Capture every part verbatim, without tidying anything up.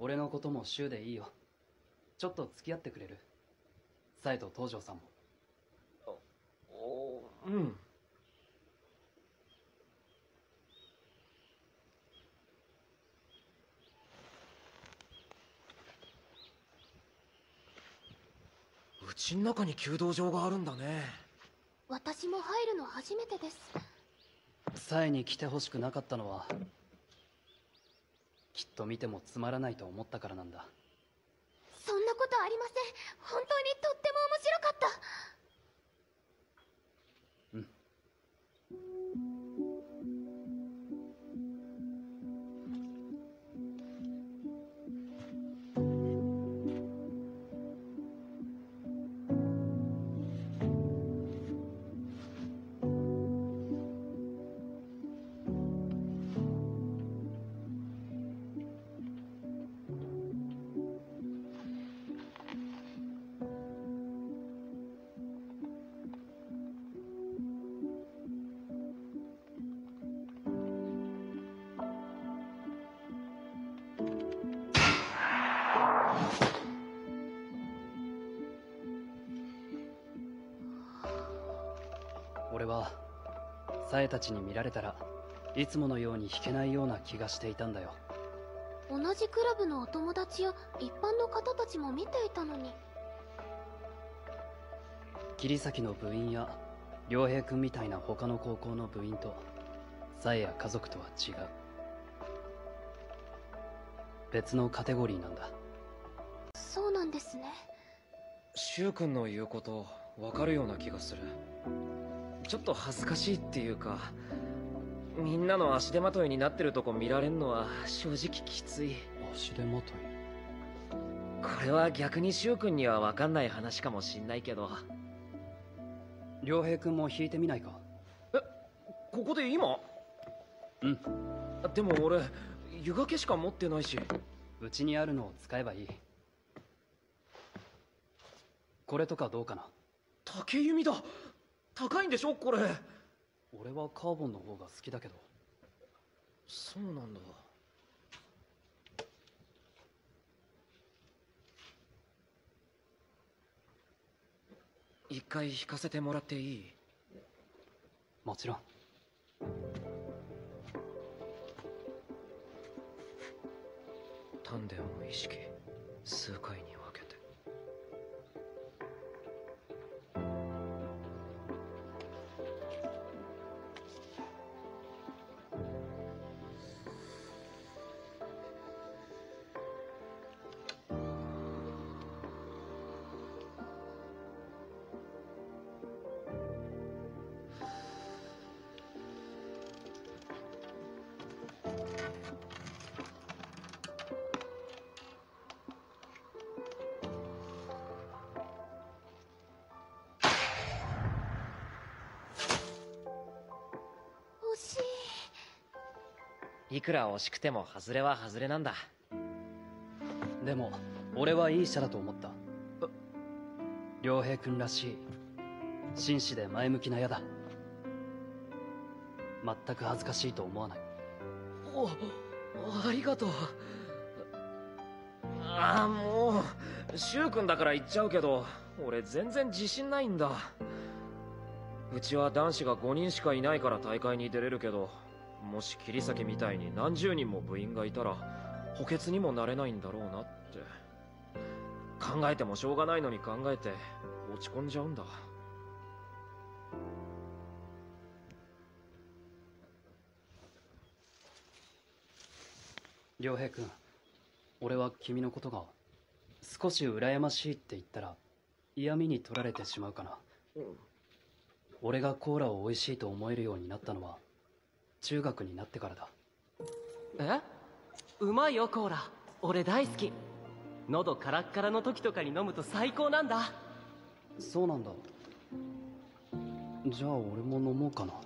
俺のことも柊でいいよ。ちょっと付き合ってくれる？サエと東條さんも。 お、うん。うちん中に弓道場があるんだね。 私も入るの初めてです。 サエに来てほしくなかったのはきっと見てもつまらないと思ったからなんだ。 そんなことありません。本当にとっても面白かった。 俺はサエたちに見られたらいつものように弾けないような気がしていたんだよ。 同じクラブのお友達や一般の方たちも見ていたのに。 桐崎の部員や良平君みたいな他の高校の部員とサエや家族とは違う。別のカテゴリーなんだ。 そうなんですね。 柊君の言うこと分かるような気がする。ちょっと恥ずかしいっていうか、みんなの足手まといになってるとこ見られんのは正直きつい。 足手まとい？ これは逆に柊君には分かんない話かもしんないけど。 良平君も弾いてみないか？ え、ここで今？ うん。 でも俺湯がけしか持ってないし。 うちにあるのを使えばいい。これとかどうかな？ 竹弓だ。高いんでしょこれ。 俺はカーボンの方が好きだけど。 そうなんだ。一回弾かせてもらっていい？ もちろん。 丹田の意識数回に分けて。いくら惜しくても外れは外れなんだ。 でも俺はいい社だと思った。良平君らしい紳士で前向きな矢だ。全く恥ずかしいと思わない。 お、ありがとう。ああ、もう柊君だから言っちゃうけど、俺全然自信ないんだ。うちは男子がごにんしかいないから大会に出れるけど、もし桐崎みたいに何十人も部員がいたら補欠にもなれないんだろうなって。考えてもしょうがないのに考えて落ち込んじゃうんだ。 良平君、俺は君のことが少し羨ましいって言ったら嫌味に取られてしまうかな。 うん、 俺がコーラを美味しいと思えるようになったのは中学になってからだ。 え？うまいよコーラ。俺大好き。喉カラッカラの時とかに飲むと最高なんだ。 そうなんだ。じゃあ俺も飲もうかな。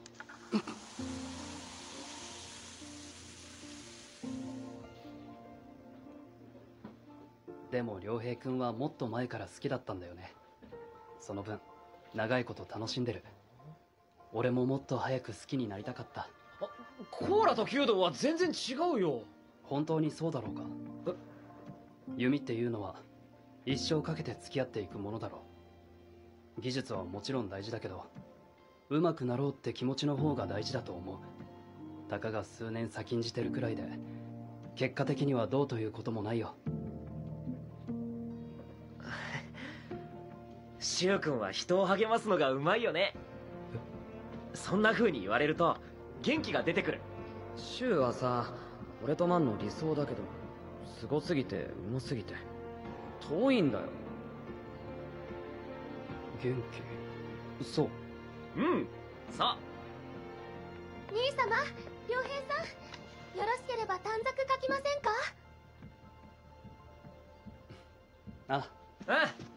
でも良平君はもっと前から好きだったんだよね。その分長いこと楽しんでる。俺ももっと早く好きになりたかった。 コーラと弓道は全然違うよ。 本当にそうだろうか？ 弓っていうのは一生かけて付き合っていくものだろう。技術はもちろん大事だけど、上手くなろうって気持ちの方が大事だと思う。たかが数年先んじてるくらいで結果的にはどうということもないよ。 柊君は人を励ますのがうまいよね。そんな風に言われると元気が出てくる。 柊はさ、俺とマンの理想だけど、すごすぎてうますぎて遠いんだよ。 元気？そう。 うんそう。 兄様、良平さん、よろしければ短冊書きませんか？ あ、 うん